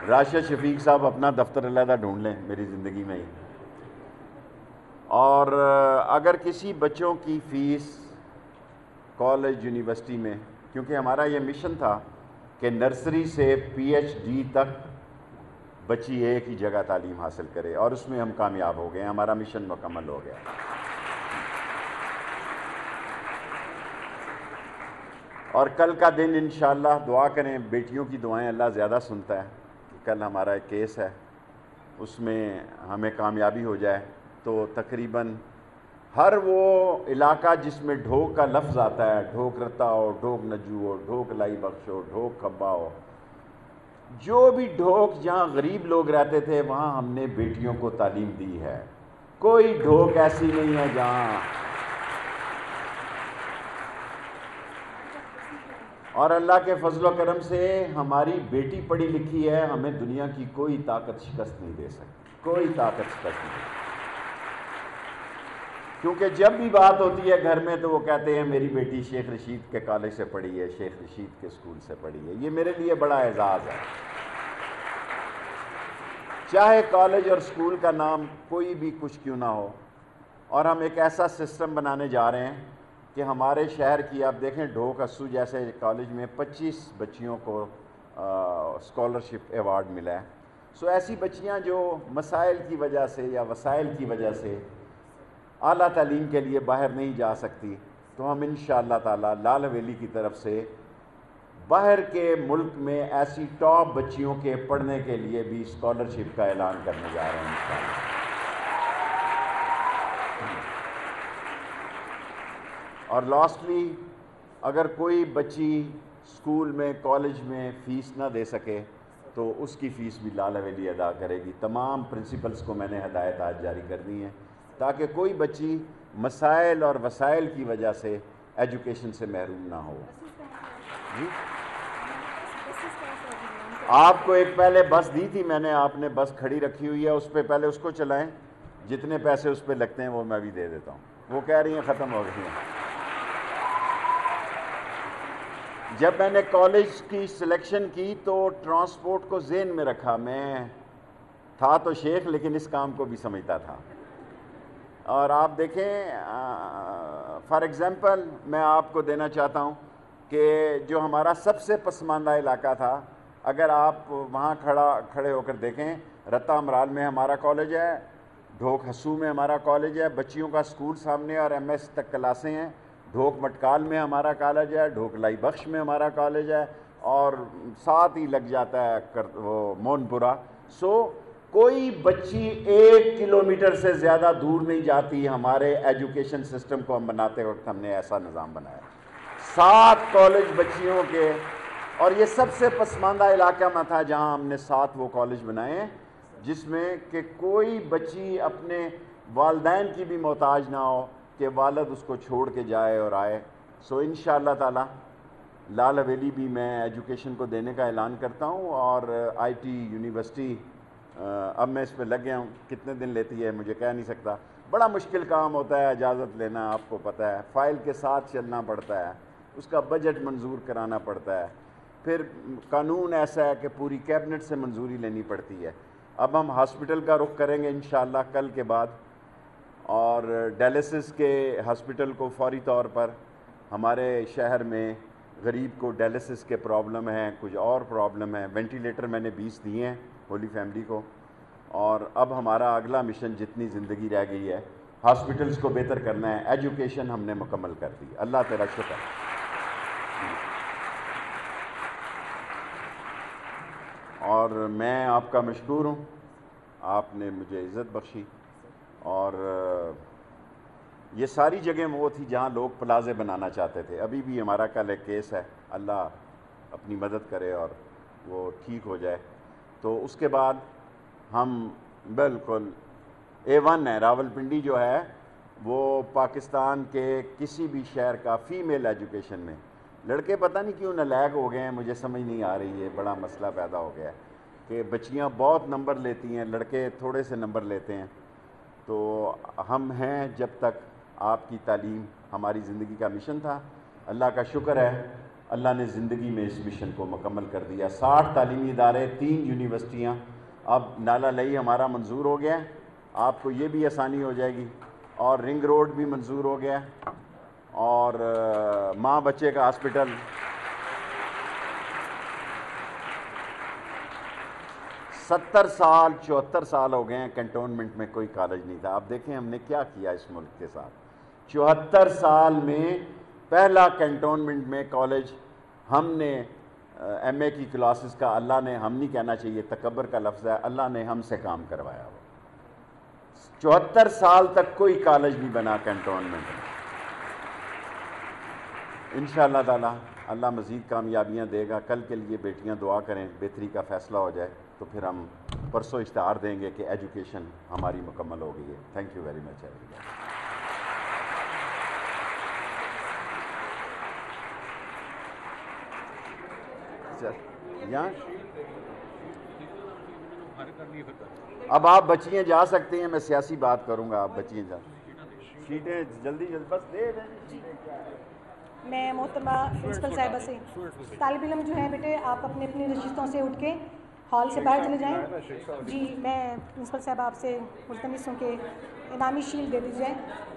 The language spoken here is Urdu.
راشد شفیق صاحب اپنا دفتر علیحدہ ڈھونڈ لیں میری زندگی میں ہی. اور اگر کسی بچوں کی فیس کالج یونیورسٹی میں، کیونکہ ہمارا یہ مشن تھا کہ نرسری سے پی ایچ ڈی تک بچی ایک ہی جگہ تعلیم حاصل کرے، اور اس میں ہم کامیاب ہو گئے ہیں، ہمارا مشن مکمل ہو گیا. اور کل کا دن انشاءاللہ دعا کریں، بیٹیوں کی دعائیں اللہ زیادہ سنتا ہے. کل ہمارا ایک کیس ہے، اس میں ہمیں کامیابی ہو جائے تو تقریباً ہر وہ علاقہ جس میں ڈھوک کا لفظ آتا ہے، ڈھوک رتا ہو، ڈھوک نجو ہو، ڈھوک لائی بخش ہو، ڈھوک کھبا ہو، جو بھی ڈھوک جہاں غریب لوگ رہتے تھے وہاں ہم نے بیٹیوں کو تعلیم دی ہے. کوئی ڈھوک ایسی نہیں ہے جہاں. اور اللہ کے فضل و کرم سے ہماری بیٹی پڑھی لکھی ہے، ہمیں دنیا کی کوئی طاقت شکست نہیں دے سکتی، کوئی طاقت شکست نہیں دے سکتی. کیونکہ جب بھی بات ہوتی ہے گھر میں تو وہ کہتے ہیں میری بیٹی شیخ رشید کے کالج سے پڑھی ہے، شیخ رشید کے اسکول سے پڑھی ہے. یہ میرے لیے بڑا اعزاز ہے. چاہے کالج اور اسکول کا نام کوئی بھی کچھ کیوں نہ ہو. اور ہم ایک ایسا سسٹم بنانے جا رہے ہیں کہ ہمارے شہر کی آپ دیکھیں ڈھوک اسو جیسے کالج میں 25 بچیوں کو اسکالرشپ ایوارڈ ملا ہے. سو ایسی بچیاں جو مسائل کی وجہ سے یا وسائل کی وجہ سے اعلیٰ تعلیم کے لیے باہر نہیں جا سکتی، تو ہم انشاءاللہ تعالی لال حویلی کی طرف سے باہر کے ملک میں ایسی ٹاپ بچیوں کے پڑھنے کے لیے بھی اسکالرشپ کا اعلان کرنے جا رہے ہیں انشاءاللہ. اور لاسٹلی اگر کوئی بچی اسکول میں کالج میں فیس نہ دے سکے تو اس کی فیس بھی لال حویلی ادا کرے گی. تمام پرنسپلز کو میں نے ہدایت آج جاری کر دی ہیں تاکہ کوئی بچی مسائل اور وسائل کی وجہ سے ایجوکیشن سے محروم نہ ہو. جی آپ کو ایک پہلے بس دی تھی میں نے، آپ نے بس کھڑی رکھی ہوئی ہے، اس پہ پہلے اس کو چلائیں، جتنے پیسے اس پہ لگتے ہیں وہ میں بھی دے دیتا ہوں. وہ کہہ رہی ہیں ختم ہو گئی ہیں. جب میں نے کالج کی سلیکشن کی تو ٹرانسپورٹ کو ذہن میں رکھا. میں تھا تو شیخ لیکن اس کام کو بھی سمجھتا تھا. اور آپ دیکھیں فار ایگزامپل میں آپ کو دینا چاہتا ہوں کہ جو ہمارا سب سے پسماندہ علاقہ تھا، اگر آپ وہاں کھڑے ہو کر دیکھیں، رتا امرال میں ہمارا کالج ہے، ڈھوک حسو میں ہمارا کالج ہے، بچیوں کا اسکول سامنے اور ایم ایس تک کلاسیں ہیں. ڈھوک مٹکال میں ہمارا کالج ہے، ڈھوک لائی بخش میں ہمارا کالج ہے، اور ساتھ ہی لگ جاتا ہے وہ مون پورہ. سو کوئی بچی 1 کلومیٹر سے زیادہ دور نہیں جاتی. ہمارے ایجوکیشن سسٹم کو ہم بناتے وقت ہم نے ایسا نظام بنایا. 7 کالج بچیوں کے، اور یہ سب سے پسماندہ علاقہ میں تھا جہاں ہم نے 7 وہ کالج بنائے ہیں جس میں کہ کوئی بچی اپنے والدین کی بھی محتاج نہ ہو کہ والد اس کو چھوڑ کے جائے اور آئے. سو انشاءاللہ تعالی لال حویلی بھی میں ایجوکیشن کو دینے کا اعلان کرتا ہوں. اور آئی ٹی یونیورسٹی اب میں اس پہ لگ گیا ہوں، کتنے دن لیتی ہے مجھے کہہ نہیں سکتا. بڑا مشکل کام ہوتا ہے اجازت لینا، آپ کو پتہ ہے، فائل کے ساتھ چلنا پڑتا ہے، اس کا بجٹ منظور کرانا پڑتا ہے، پھر قانون ایسا ہے کہ پوری کیبنٹ سے منظوری لینی پڑتی ہے. اب ہم ہاسپٹل کا رخ کریں گے انشاءاللہ کل کے بعد، اور ڈائلسس کے ہاسپٹل کو فوری طور پر ہمارے شہر میں غریب کو ڈائلسس کے پرابلم ہیں، کچھ اور پرابلم ہیں. وینٹیلیٹر میں نے 20 دیے ہیں ہولی فیملی کو. اور اب ہمارا اگلا مشن جتنی زندگی رہ گئی ہے ہاسپٹلز کو بہتر کرنا ہے. ایجوکیشن ہم نے مکمل کر دی. اللہ تیرا شکر. اور میں آپ کا مشکور ہوں، آپ نے مجھے عزت بخشی. اور یہ ساری جگہیں وہ تھی جہاں لوگ پلازے بنانا چاہتے تھے. ابھی بھی ہمارا کل ایک کیس ہے، اللہ اپنی مدد کرے اور وہ ٹھیک ہو جائے. تو اس کے بعد ہم بالکل A1 ہے. راولپنڈی جو ہے وہ پاکستان کے کسی بھی شہر کا فیمیل ایجوکیشن میں، لڑکے پتہ نہیں کیوں نالائق ہو گئے ہیں، مجھے سمجھ نہیں آ رہی ہے. بڑا مسئلہ پیدا ہو گیا ہے کہ بچیاں بہت نمبر لیتی ہیں، لڑکے تھوڑے سے نمبر لیتے ہیں. تو ہم ہیں جب تک آپ کی تعلیم ہماری زندگی کا مشن تھا. اللہ کا شکر ہے اللہ نے زندگی میں اس مشن کو مکمل کر دیا. 60 تعلیمی ادارے, 3 یونیورسٹیاں, اب نالا لئی ہمارا منظور ہو گیا ہے, آپ کو یہ بھی آسانی ہو جائے گی, اور رنگ روڈ بھی منظور ہو گیا ہے, اور ماں بچے کا ہاسپٹل. 70 سال 74 سال ہو گئے ہیں کنٹونمنٹ میں کوئی کالج نہیں تھا. آپ دیکھیں ہم نے کیا کیا اس ملک کے ساتھ. 74 سال میں پہلا کنٹونمنٹ میں کالج ہم نے ایم اے کی کلاسز کا, اللہ نے, ہم نہیں کہنا چاہیے تکبر کا لفظ ہے, اللہ نے ہم سے کام کروایا ہو. 74 سال تک کوئی کالج نہیں بنا کنٹونمنٹ میں. انشاءاللہ تعالی اللہ مزید کامیابیاں دے گا. کل کے لیے بیٹیاں دعا کریں, بہتری کا فیصلہ ہو جائے, تو پھر ہم پرسوں اشتہار دیں گے کہ ایجوکیشن ہماری مکمل ہو گئی ہے. Thank you very much everyone. یہاں اب آپ بچیاں جا سکتے ہیں, میں سیاسی بات کروں گا, آپ بچیاں جا شیٹیں جلدی بس دے دیں. میں محترمہ پرنسپل صاحبہ سے, طالب علم جو ہیں بیٹے آپ اپنی اپنی نشستوں سے اٹھ کے ہال سے باہر چلے جائیں. جی میں پرنسپل صاحب آپ سے ملتمس ہوں کہ انعامی شیلڈ دے دی جائے.